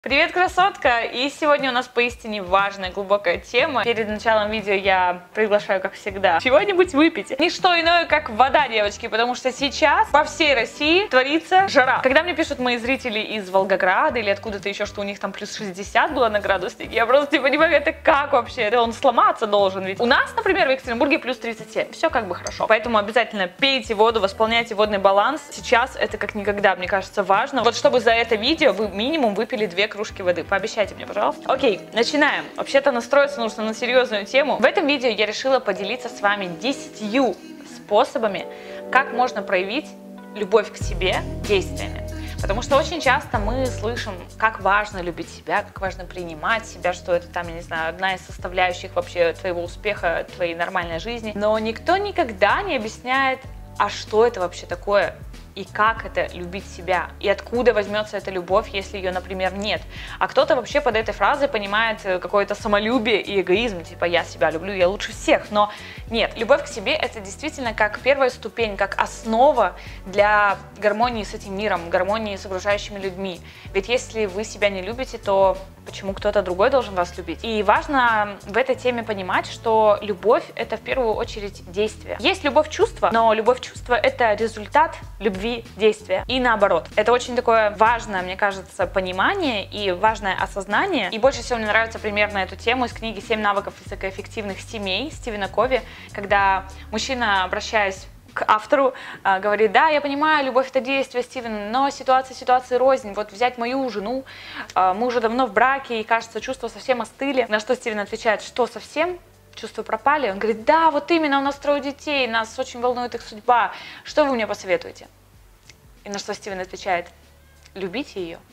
Привет, красотка! И сегодня у нас поистине важная, глубокая тема. Перед началом видео я приглашаю, как всегда, чего-нибудь выпить. Не что иное, как вода, девочки, потому что сейчас по всей России творится жара. Когда мне пишут мои зрители из Волгограда или откуда-то еще, что у них там плюс 60 было на градуснике, я просто не понимаю, это как вообще? Это он сломаться должен ведь. У нас, например, в Екатеринбурге плюс 37. Все как бы хорошо. Поэтому обязательно пейте воду, восполняйте водный баланс. Сейчас это как никогда, мне кажется, важно. Вот чтобы за это видео вы минимум выпили 2 кружки воды. Пообещайте мне, пожалуйста. Окей, начинаем. Вообще-то настроиться нужно на серьезную тему. В этом видео я решила поделиться с вами 10 способами, как можно проявить любовь к себе действиями. Потому что очень часто мы слышим, как важно любить себя, как важно принимать себя, что это там, я не знаю, одна из составляющих вообще твоего успеха, твоей нормальной жизни. Но никто никогда не объясняет, а что это вообще такое? И как это любить себя, и откуда возьмется эта любовь, если ее, например, нет. А кто-то вообще под этой фразой понимает какое-то самолюбие и эгоизм, типа я себя люблю, я лучше всех. Но нет, любовь к себе это действительно как первая ступень, как основа для гармонии с этим миром, гармонии с окружающими людьми. Ведь если вы себя не любите, то почему кто-то другой должен вас любить? И важно в этой теме понимать, что любовь это в первую очередь действие. Есть любовь-чувство, но любовь-чувство это результат любви действия. И наоборот. Это очень такое важное, мне кажется, понимание и важное осознание. И больше всего мне нравится пример на эту тему из книги «7 навыков высокоэффективных семей» Стивена Кови, когда мужчина, обращаясь к автору, говорит: да, я понимаю, любовь это действие, Стивен, но ситуации рознь. Вот взять мою жену, мы уже давно в браке, и кажется, чувства совсем остыли. На что Стивен отвечает: что совсем? Чувства пропали? Он говорит: да, вот именно, у нас 3 детей, нас очень волнует их судьба. Что вы мне посоветуете? И на что Стивен отвечает: любите ее.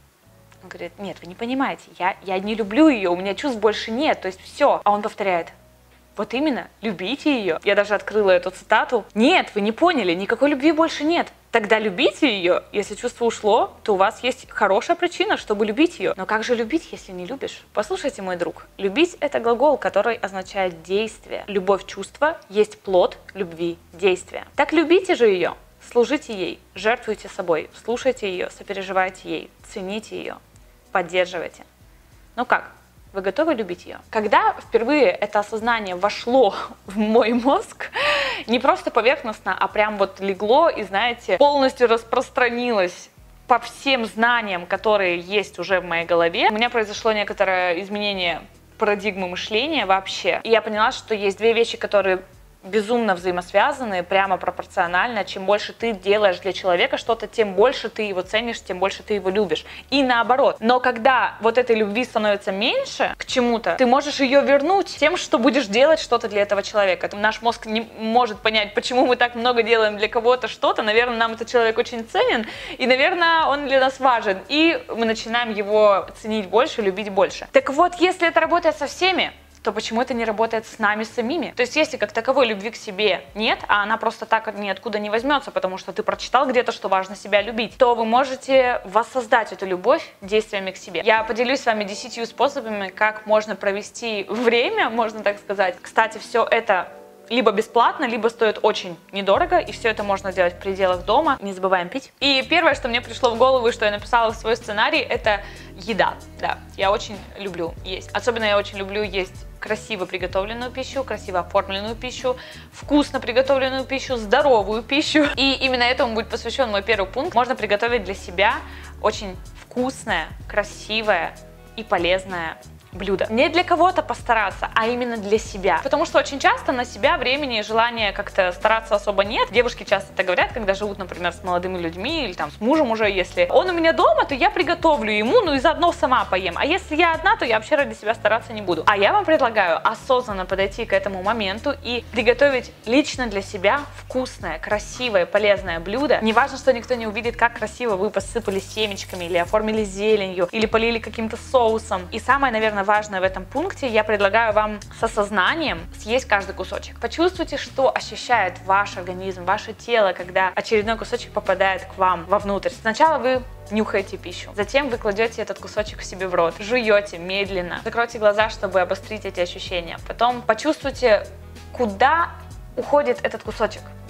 Он говорит: нет, вы не понимаете, я не люблю ее, у меня чувств больше нет, то есть все. А он повторяет: вот именно, любите ее. Я даже открыла эту цитату. Нет, вы не поняли, никакой любви больше нет. Тогда любите ее. Если чувство ушло, то у вас есть хорошая причина, чтобы любить ее. Но как же любить, если не любишь? Послушайте, мой друг, любить это глагол, который означает действие. Любовь, чувство есть плод любви, действия. Так любите же ее, служите ей, жертвуйте собой, слушайте ее, сопереживайте ей, цените ее, поддерживайте. Ну как? Вы готовы любить ее? Когда впервые это осознание вошло в мой мозг, не просто поверхностно, а прям вот легло и, знаете, полностью распространилось по всем знаниям, которые есть уже в моей голове, у меня произошло некоторое изменение парадигмы мышления вообще. И я поняла, что есть 2 вещи, которые безумно взаимосвязаны, прямо пропорционально. Чем больше ты делаешь для человека что-то, тем больше ты его ценишь, тем больше ты его любишь. И наоборот. Но когда вот этой любви становится меньше к чему-то, ты можешь ее вернуть тем, что будешь делать что-то для этого человека. Наш мозг не может понять, почему мы так много делаем для кого-то что-то. Наверное, нам этот человек очень ценен, и, наверное, он для нас важен. И мы начинаем его ценить больше, любить больше. Так вот, если это работает со всеми, то почему это не работает с нами самими? То есть если как таковой любви к себе нет, а она просто так ниоткуда не возьмется, потому что ты прочитал где-то, что важно себя любить, то вы можете воссоздать эту любовь действиями к себе. Я поделюсь с вами 10 способами, как можно провести время, можно так сказать. Кстати, все это либо бесплатно, либо стоит очень недорого, и все это можно делать в пределах дома. Не забываем пить. И первое, что мне пришло в голову, и что я написала в свой сценарий, это еда. Да, я очень люблю есть. Особенно я очень люблю есть красиво приготовленную пищу, красиво оформленную пищу, вкусно приготовленную пищу, здоровую пищу. И именно этому будет посвящен мой первый пункт. Можно приготовить для себя очень вкусное, красивое и полезное блюдо. Не для кого-то постараться, а именно для себя. Потому что очень часто на себя времени и желания как-то стараться особо нет. Девушки часто это говорят, когда живут, например, с молодыми людьми или там с мужем уже, если он у меня дома, то я приготовлю ему, ну и заодно сама поем. А если я одна, то я вообще ради себя стараться не буду. А я вам предлагаю осознанно подойти к этому моменту и приготовить лично для себя вкусное, красивое, полезное блюдо. Неважно, что никто не увидит, как красиво вы посыпали семечками или оформили зеленью, или полили каким-то соусом. И самое, наверное, важное в этом пункте, я предлагаю вам с осознанием съесть каждый кусочек. Почувствуйте, что ощущает ваш организм, ваше тело, когда очередной кусочек попадает к вам вовнутрь. Сначала вы нюхаете пищу, затем вы кладете этот кусочек в себе в рот, жуете медленно, закройте глаза, чтобы обострить эти ощущения. Потом почувствуйте, куда уходит этот кусочек.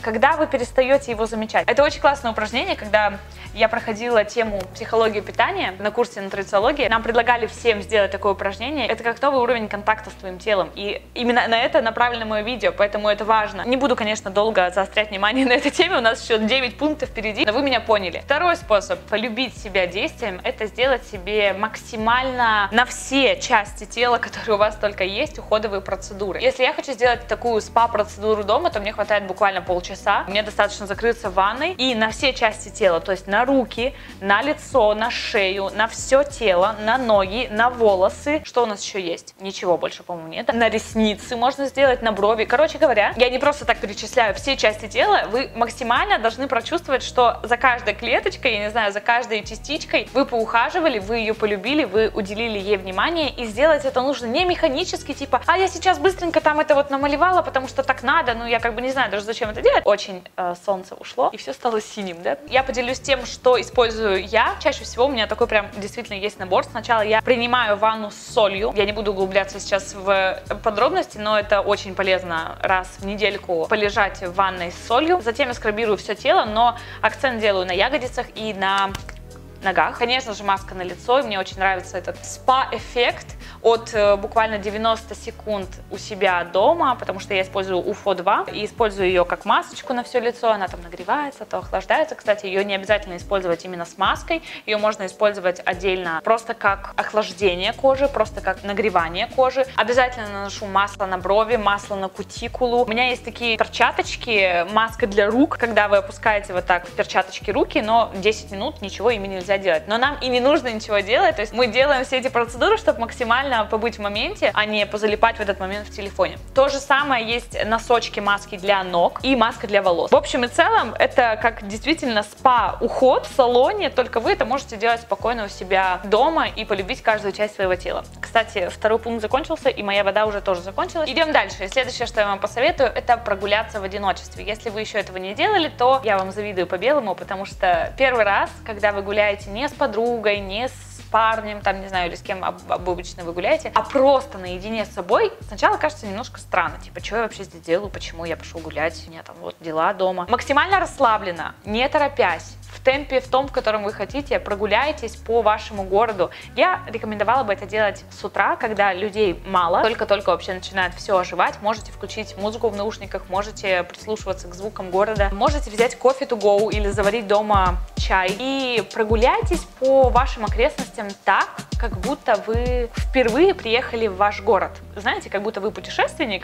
когда вы перестаете его замечать. Это очень классное упражнение, когда я проходила тему психологии питания на курсе нутрициологии. Нам предлагали всем сделать такое упражнение. Это как новый уровень контакта с твоим телом. И именно на это направлено мое видео, поэтому это важно. Не буду, конечно, долго заострять внимание на этой теме, у нас еще 9 пунктов впереди, но вы меня поняли. Второй способ полюбить себя действием — это сделать себе максимально на все части тела, которые у вас только есть, уходовые процедуры. Если я хочу сделать такую спа-процедуру дома, то мне хватает буквально полчаса. Мне достаточно закрыться в ванной и на все части тела, то есть на руки, на лицо, на шею, на все тело, на ноги, на волосы. Что у нас еще есть? Ничего больше, по-моему, нет. На ресницы можно сделать, на брови. Короче говоря, я не просто так перечисляю все части тела, вы максимально должны прочувствовать, что за каждой клеточкой, я не знаю, за каждой частичкой вы поухаживали, вы ее полюбили, вы уделили ей внимание, и сделать это нужно не механически, типа, а я сейчас быстренько там это вот намалевала, потому что так надо, ну я как бы не знаю даже зачем это делать. Очень солнце ушло, и все стало синим, да? Я поделюсь тем, что использую я. Чаще всего у меня такой прям действительно есть набор. Сначала я принимаю ванну с солью. Я не буду углубляться сейчас в подробности, но это очень полезно раз в недельку полежать в ванной с солью. Затем я скрабирую все тело, но акцент делаю на ягодицах и на ногах. Конечно же, маска на лицо, и мне очень нравится этот спа-эффект от буквально 90 секунд у себя дома, потому что я использую УФО 2 и использую ее как масочку на все лицо, она там нагревается, то охлаждается. Кстати, ее не обязательно использовать именно с маской, ее можно использовать отдельно просто как охлаждение кожи, просто как нагревание кожи. Обязательно наношу масло на брови, масло на кутикулу. У меня есть такие перчаточки, маска для рук, когда вы опускаете вот так в перчаточки руки, но 10 минут ничего ими нельзя делать. Но нам и не нужно ничего делать, то есть мы делаем все эти процедуры, чтобы максимально побыть в моменте, а не позалипать в этот момент в телефоне. То же самое есть носочки, маски для ног и маска для волос. В общем и целом, это как действительно спа-уход в салоне, только вы это можете делать спокойно у себя дома и полюбить каждую часть своего тела. Кстати, второй пункт закончился, и моя вода уже тоже закончилась. Идем дальше. Следующее, что я вам посоветую, это прогуляться в одиночестве. Если вы еще этого не делали, то я вам завидую по белому, потому что первый раз, когда вы гуляете не с подругой, не с парнем, там, не знаю, или с кем обычно вы гуляете, а просто наедине с собой, сначала кажется немножко странно, типа, что я вообще здесь делаю, почему я пошел гулять, у меня там вот дела дома. Максимально расслабленно, не торопясь, в темпе, в том, в котором вы хотите, прогуляйтесь по вашему городу. Я рекомендовала бы это делать с утра, когда людей мало, только-только вообще начинает все оживать. Можете включить музыку в наушниках, можете прислушиваться к звукам города, можете взять кофе to go или заварить дома чай и прогуляйтесь по вашим окрестностям так, как будто вы впервые приехали в ваш город. Знаете, как будто вы путешественник,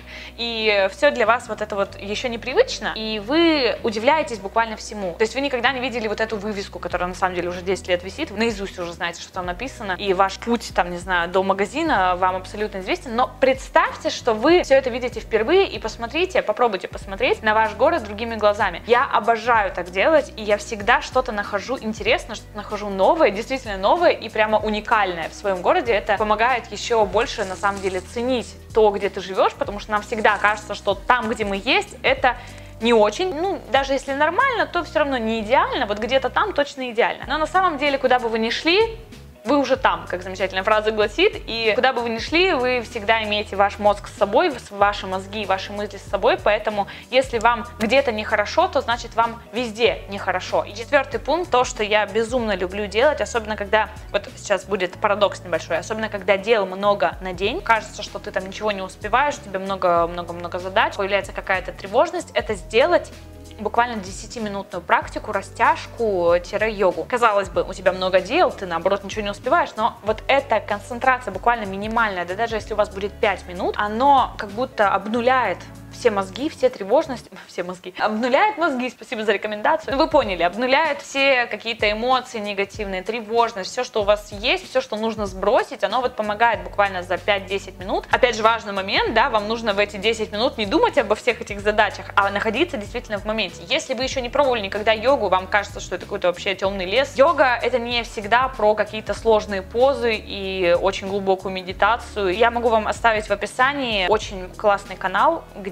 и все для вас вот это вот еще непривычно, и вы удивляетесь буквально всему. То есть вы никогда не видели вот эту вывеску, которая на самом деле уже 10 лет висит, вы наизусть уже знаете, что там написано, и ваш путь, там, не знаю, до магазина вам абсолютно известен, но представьте, что вы все это видите впервые, и посмотрите, попробуйте посмотреть на ваш город другими глазами. Я обожаю так делать, и я всегда что-то нахожу интересное, что-то нахожу новое, действительно новое и прямо уникальное в своем городе. Это помогает еще больше, на самом деле, ценить то, где ты живешь, потому что нам всегда кажется, что там, где мы есть, это не очень, ну, даже если нормально, то все равно не идеально, вот где-то там точно идеально. Но на самом деле, куда бы вы ни шли, вы уже там, как замечательная фраза гласит, и куда бы вы ни шли, вы всегда имеете ваш мозг с собой, ваши мозги, ваши мысли с собой, поэтому если вам где-то нехорошо, то значит вам везде нехорошо. И четвертый пункт, то, что я безумно люблю делать, особенно когда, вот сейчас будет парадокс небольшой, особенно когда дел много на день, кажется, что ты там ничего не успеваешь, у тебя много-много-много задач, появляется какая-то тревожность, это сделать буквально 10-минутную практику, растяжку-йогу. Казалось бы, у тебя много дел, ты наоборот ничего не успеваешь, но вот эта концентрация буквально минимальная, да даже если у вас будет 5 минут, оно как будто обнуляет все мозги, все тревожности, все мозги, обнуляет мозги, спасибо за рекомендацию. Ну, вы поняли, обнуляет все какие-то эмоции негативные, тревожность, все, что у вас есть, все, что нужно сбросить, оно вот помогает буквально за 5-10 минут. Опять же, важный момент, да, вам нужно в эти 10 минут не думать обо всех этих задачах, а находиться действительно в моменте. Если вы еще не пробовали никогда йогу, вам кажется, что это какой-то вообще темный лес. Йога — это не всегда про какие-то сложные позы и очень глубокую медитацию. Я могу вам оставить в описании очень классный канал, где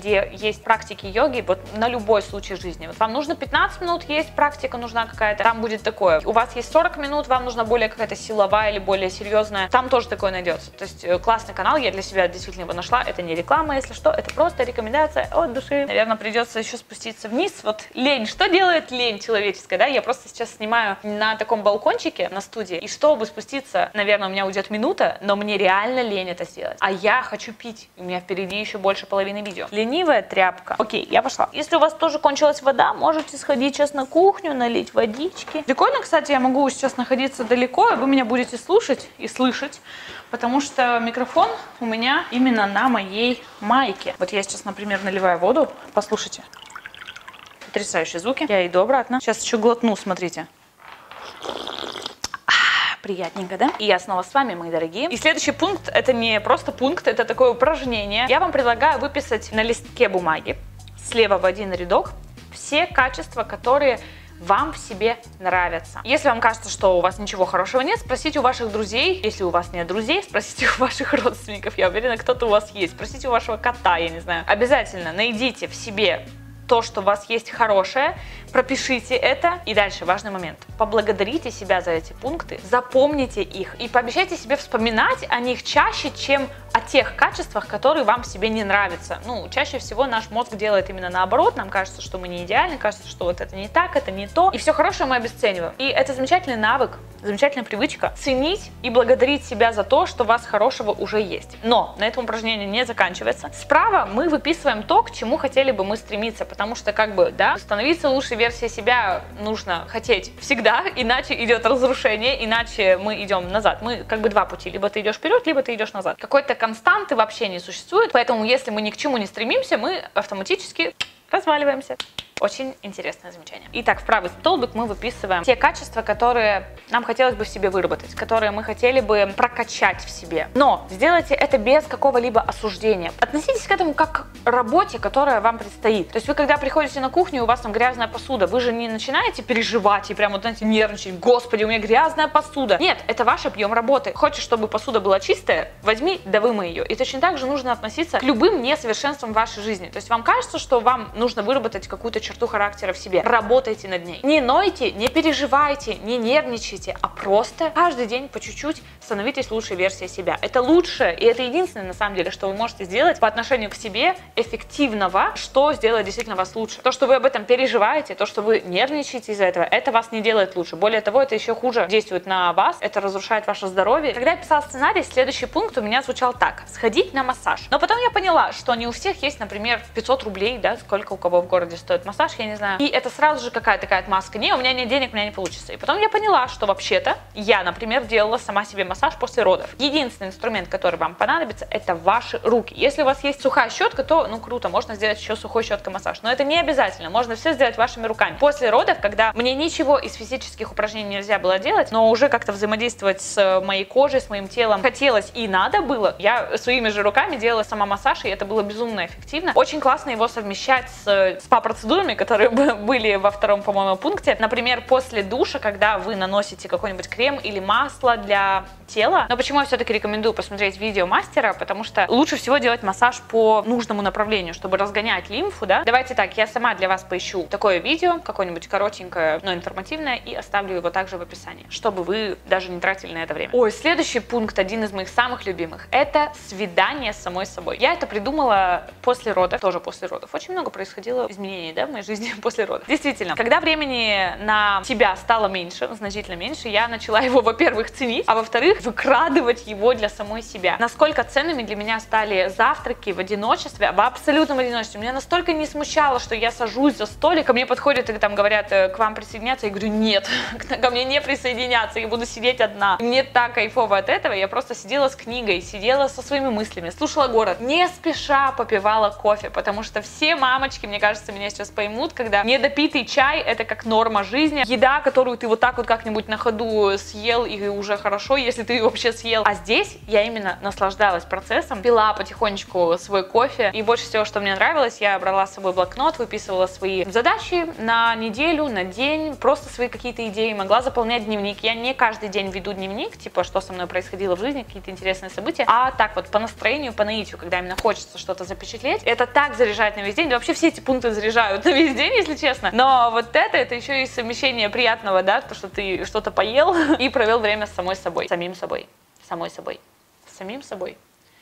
где есть практики йоги, вот на любой случай жизни. Вот вам нужно 15 минут, есть практика нужна какая-то, там будет такое. У вас есть 40 минут, вам нужна более какая-то силовая или более серьезная, там тоже такое найдется. То есть классный канал, я для себя действительно его нашла. Это не реклама, если что, это просто рекомендация от души. Наверное, придется еще спуститься вниз. Вот лень, что делает лень человеческая, да? Я просто сейчас снимаю на таком балкончике на студии, и чтобы спуститься, наверное, у меня уйдет минута, но мне реально лень это сделать. А я хочу пить, у меня впереди еще больше половины видео. Ленивая тряпка. Окей, я пошла. Если у вас тоже кончилась вода, можете сходить сейчас на кухню, налить водички. Прикольно, кстати, я могу сейчас находиться далеко, и вы меня будете слушать и слышать, потому что микрофон у меня именно на моей майке. Вот я сейчас, например, наливаю воду, послушайте. Потрясающие звуки. Я иду обратно. Сейчас еще глотну, смотрите. Приятненько, да? И я снова с вами, мои дорогие. И следующий пункт, это не просто пункт, это такое упражнение. Я вам предлагаю выписать на листке бумаги, слева в один рядок, все качества, которые вам в себе нравятся. Если вам кажется, что у вас ничего хорошего нет, спросите у ваших друзей. Если у вас нет друзей, спросите у ваших родственников. Я уверена, кто-то у вас есть. Спросите у вашего кота, я не знаю. Обязательно найдите в себе то, что у вас есть хорошее, пропишите это. И дальше важный момент. Поблагодарите себя за эти пункты, запомните их и пообещайте себе вспоминать о них чаще, чем о тех качествах, которые вам в себе не нравятся. Ну, чаще всего наш мозг делает именно наоборот. Нам кажется, что мы не идеальны, кажется, что вот это не так, это не то. И все хорошее мы обесцениваем. И это замечательный навык, замечательная привычка ценить и благодарить себя за то, что у вас хорошего уже есть. Но на этом упражнение не заканчивается. Справа мы выписываем то, к чему хотели бы мы стремиться, потому что как бы, да, становиться лучшей версией себя нужно хотеть всегда, иначе идет разрушение, иначе мы идем назад. Мы как бы два пути, либо ты идешь вперед, либо ты идешь назад. Какой-то константы вообще не существует, поэтому если мы ни к чему не стремимся, мы автоматически разваливаемся. Очень интересное замечание. Итак, в правый столбик мы выписываем те качества, которые нам хотелось бы в себе выработать, которые мы хотели бы прокачать в себе. Но сделайте это без какого-либо осуждения. Относитесь к этому как к работе, которая вам предстоит. То есть вы, когда приходите на кухню, у вас там грязная посуда, вы же не начинаете переживать и прям вот, знаете, нервничать. Господи, у меня грязная посуда. Нет, это ваш объем работы. Хочешь, чтобы посуда была чистая, возьми, да вымой ее. И точно так же нужно относиться к любым несовершенствам в вашей жизни. То есть вам кажется, что вам нужно выработать какую-то черту характера в себе. Работайте над ней. Не нойте, не переживайте, не нервничайте, а просто каждый день по чуть-чуть становитесь лучшей версией себя. Это лучшее, и это единственное, на самом деле, что вы можете сделать по отношению к себе эффективного, что сделает действительно вас лучше. То, что вы об этом переживаете, то, что вы нервничаете из-за этого, это вас не делает лучше. Более того, это еще хуже действует на вас, это разрушает ваше здоровье. Когда я писала сценарий, следующий пункт у меня звучал так: сходить на массаж. Но потом я поняла, что не у всех есть, например, 500 рублей, да, сколько у кого в городе стоит массаж, я не знаю. И это сразу же какая-то такая отмазка: не, у меня нет денег, у меня не получится. И потом я поняла, что вообще-то я, например, делала сама себе массаж после родов. Единственный инструмент, который вам понадобится, это ваши руки. Если у вас есть сухая щетка, то, ну, круто, можно сделать еще сухой щеткой массаж. Но это не обязательно, можно все сделать вашими руками. После родов, когда мне ничего из физических упражнений нельзя было делать, но уже как-то взаимодействовать с моей кожей, с моим телом хотелось и надо было, я своими же руками делала сама массаж, и это было безумно эффективно. Очень классно его совмещать с спа-процедурами, которые были во втором, по-моему, пункте. Например, после душа, когда вы наносите какой-нибудь крем или масло для тела. Но почему я все-таки рекомендую посмотреть видео мастера? Потому что лучше всего делать массаж по нужному направлению, чтобы разгонять лимфу, да? Давайте так, я сама для вас поищу такое видео, какое-нибудь коротенькое, но информативное, и оставлю его также в описании, чтобы вы даже не тратили на это время. Ой, следующий пункт, один из моих самых любимых, это свидание с самой собой. Я это придумала после родов, тоже после родов. Очень много происходило изменений, да, в моей жизни после родов. Действительно, когда времени на себя стало меньше, значительно меньше, я начала его, во-первых, ценить, а во-вторых, выкрадывать его для самой себя. Насколько ценными для меня стали завтраки в одиночестве, в абсолютном одиночестве. Меня настолько не смущало, что я сажусь за столик, ко мне подходят и там говорят: к вам присоединяться? Я говорю: нет, ко мне не присоединяться, я буду сидеть одна. И мне так кайфово от этого, я просто сидела с книгой, сидела со своими мыслями, слушала город, не спеша попивала кофе, потому что все мамочки, мне кажется, меня сейчас поймут, поймут, когда недопитый чай — это как норма жизни, еда, которую ты вот так вот как-нибудь на ходу съел, и уже хорошо, если ты вообще съел. А здесь я именно наслаждалась процессом, пила потихонечку свой кофе, и больше всего, что мне нравилось, я брала с собой блокнот, выписывала свои задачи на неделю, на день, просто свои какие-то идеи, могла заполнять дневник. Я не каждый день веду дневник, типа, что со мной происходило в жизни, какие-то интересные события, а так вот по настроению, по наитию, когда именно хочется что-то запечатлеть. Это так заряжает на весь день, да вообще все эти пункты заряжают на весь день, если честно. Но вот это еще и совмещение приятного, да, то, что ты что-то поел и провел время с самой собой, самим собой, самой собой, самим собой.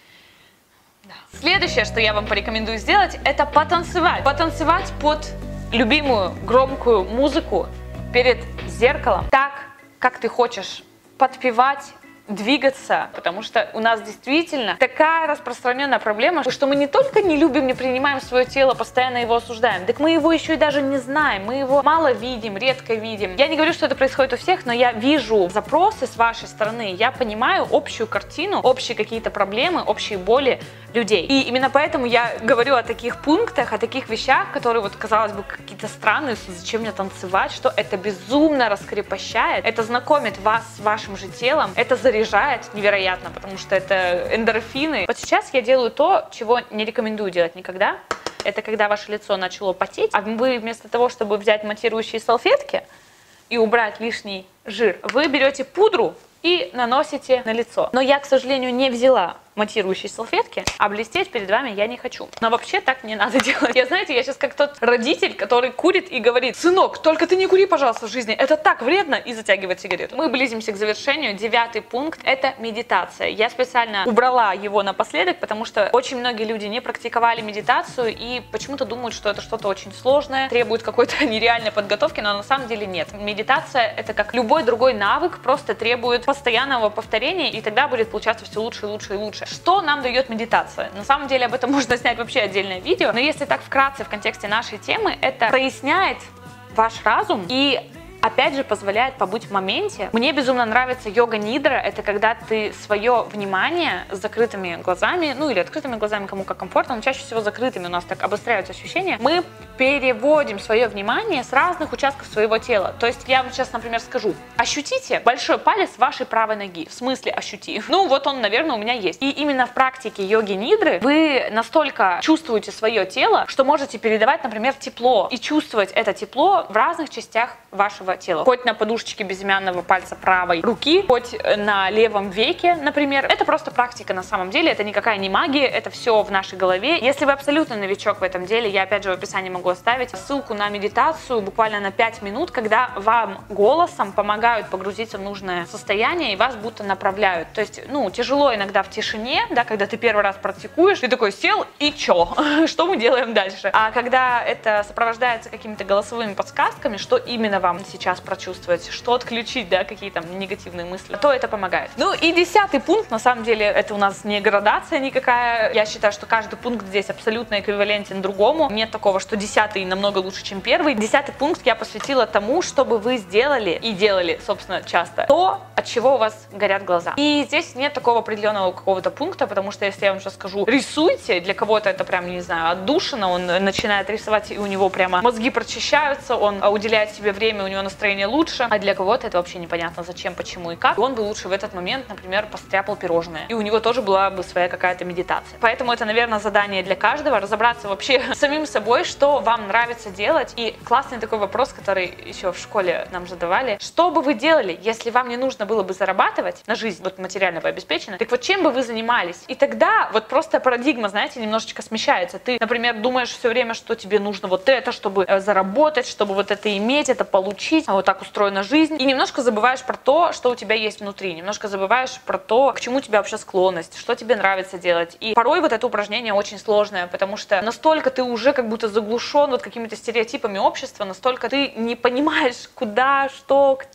Да. Следующее, что я вам порекомендую сделать, это потанцевать. Потанцевать под любимую громкую музыку перед зеркалом, так, как ты хочешь, подпевать, двигаться, потому что у нас действительно такая распространенная проблема, что мы не только не любим, не принимаем свое тело, постоянно его осуждаем, так мы его еще и даже не знаем, мы его мало видим, редко видим. Я не говорю, что это происходит у всех, но я вижу запросы с вашей стороны, я понимаю общую картину, общие какие-то проблемы, общие боли людей. И именно поэтому я говорю о таких пунктах, о таких вещах, которые вот, казалось бы, какие-то странные, зачем мне танцевать, что это безумно раскрепощает, это знакомит вас с вашим же телом, это заряжает невероятно, потому что это эндорфины. Вот сейчас я делаю то, чего не рекомендую делать никогда. Это когда ваше лицо начало потеть, а вы вместо того, чтобы взять матирующие салфетки и убрать лишний жир, вы берете пудру и наносите на лицо. Но я, к сожалению, не взяла матирующие салфетки, а блестеть перед вами я не хочу. Но вообще так не надо делать. Я, знаете, я сейчас как тот родитель, который курит и говорит: сынок, только ты не кури, пожалуйста, в жизни, это так вредно, и затягивает сигарету. Мы близимся к завершению. 9-й пункт — это медитация. Я специально убрала его напоследок, потому что очень многие люди не практиковали медитацию и почему-то думают, что это что-то очень сложное, требует какой-то нереальной подготовки, но на самом деле нет. Медитация — это как любой другой навык, просто требует постоянного повторения, и тогда будет получаться все лучше и лучше и лучше. Что нам дает медитация? На самом деле об этом можно снять вообще отдельное видео, но если так вкратце в контексте нашей темы, это проясняет ваш разум и опять же позволяет побыть в моменте. Мне безумно нравится йога-нидра. Это когда ты свое внимание с закрытыми глазами, ну или открытыми глазами, кому как комфортно, но чаще всего закрытыми, у нас так обостряются ощущения. Мы переводим свое внимание с разных участков своего тела. То есть я вам сейчас, например, скажу: ощутите большой палец вашей правой ноги. В смысле ощути? Ну вот он, наверное, у меня есть. И именно в практике йоги-нидры вы настолько чувствуете свое тело, что можете передавать, например, тепло и чувствовать это тепло в разных частях вашего тела. Хоть на подушечке безымянного пальца правой руки, хоть на левом веке, например. Это просто практика на самом деле, это никакая не магия, это все в нашей голове. Если вы абсолютно новичок в этом деле, я опять же в описании могу оставить ссылку на медитацию буквально на 5 минут, когда вам голосом помогают погрузиться в нужное состояние и вас будто направляют. То есть, ну, тяжело иногда в тишине, да, когда ты первый раз практикуешь, ты такой сел и чё? Что мы делаем дальше? А когда это сопровождается какими-то голосовыми подсказками, что именно вам сейчас прочувствовать, что отключить, да, какие там негативные мысли, то это помогает. Ну и 10-й пункт, на самом деле, это у нас не градация никакая. Я считаю, что каждый пункт здесь абсолютно эквивалентен другому. Нет такого, что 10-й намного лучше, чем первый. 10-й пункт я посвятила тому, чтобы вы сделали и делали, собственно, часто то, от чего у вас горят глаза. И здесь нет такого определенного какого-то пункта, потому что если я вам сейчас скажу: рисуйте, для кого-то это прям, не знаю, отдушина, он начинает рисовать, и у него прямо мозги прочищаются, он уделяет себе время, у него настроение лучше, а для кого-то это вообще непонятно зачем, почему и как. И он бы лучше в этот момент, например, постряпал пирожное, и у него тоже была бы своя какая-то медитация. Поэтому это, наверное, задание для каждого, разобраться вообще с самим собой, что вам нравится делать. И классный такой вопрос, который еще в школе нам задавали: что бы вы делали, если вам не нужно было бы зарабатывать на жизнь, вот материально вы обеспечены, так вот чем бы вы занимались? И тогда вот просто парадигма, знаете, немножечко смещается. Ты, например, думаешь все время, что тебе нужно вот это, чтобы заработать, чтобы вот это иметь, это получить, а вот так устроена жизнь. И немножко забываешь про то, что у тебя есть внутри, немножко забываешь про то, к чему у тебя вообще склонность, что тебе нравится делать. И порой вот это упражнение очень сложное, потому что настолько ты уже как будто заглушен вот какими-то стереотипами общества, настолько ты не понимаешь, куда, что,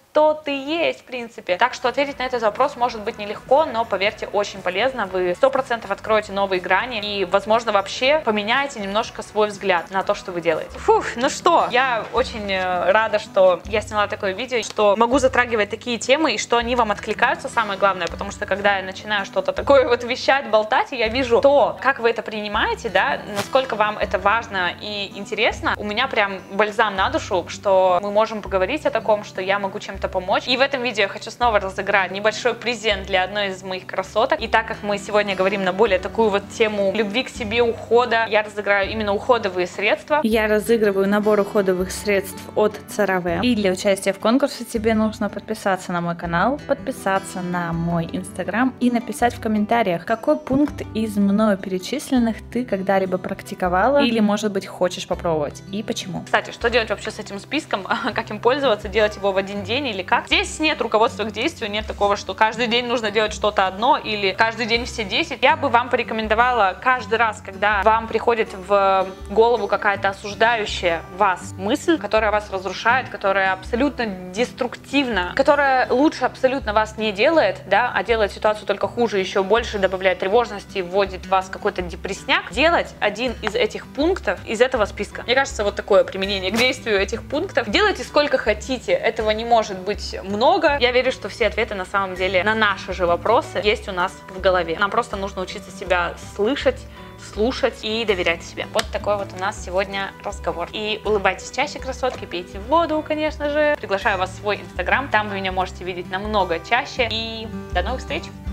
кто ты есть, в принципе. Так что ответить на этот вопрос может быть нелегко, но, поверьте, очень полезно. Вы 100% откроете новые грани и, возможно, вообще поменяете немножко свой взгляд на то, что вы делаете. Фух, ну что, я очень рада, что я сняла такое видео, что могу затрагивать такие темы, и что они вам откликаются, самое главное, потому что, когда я начинаю что-то такое вот вещать, болтать, и я вижу то, как вы это принимаете, да, насколько вам это важно и интересно, у меня прям бальзам на душу, что мы можем поговорить о таком, что я могу чем-то помочь. И в этом видео я хочу снова разыграть небольшой презент для одной из моих красоток. И так как мы сегодня говорим на более такую вот тему любви к себе, ухода, я разыграю именно уходовые средства. Я разыгрываю набор уходовых средств от CeraVe. И для участия в конкурсе тебе нужно подписаться на мой канал, подписаться на мой инстаграм и написать в комментариях, какой пункт из мною перечисленных ты когда-либо практиковала или, может быть, хочешь попробовать и почему. Кстати, что делать вообще с этим списком, как им пользоваться, делать его в один день или как? Здесь нет руководства к действию, нет такого, что каждый день нужно делать что-то одно или каждый день все 10. Я бы вам порекомендовала каждый раз, когда вам приходит в голову какая-то осуждающая вас мысль, которая вас разрушает, которая абсолютно деструктивна, которая лучше абсолютно вас не делает, да, а делает ситуацию только хуже, еще больше добавляет тревожности, вводит вас в какой-то депрессняк, делать один из этих пунктов из этого списка. Мне кажется, вот такое применение к действию этих пунктов. Делайте сколько хотите, этого не может быть много. Я верю, что все ответы на самом деле на наши же вопросы есть у нас в голове. Нам просто нужно учиться себя слышать, слушать и доверять себе. Вот такой вот у нас сегодня разговор. И улыбайтесь чаще, красотки, пейте воду, конечно же. Приглашаю вас в свой инстаграм, там вы меня можете видеть намного чаще. И до новых встреч!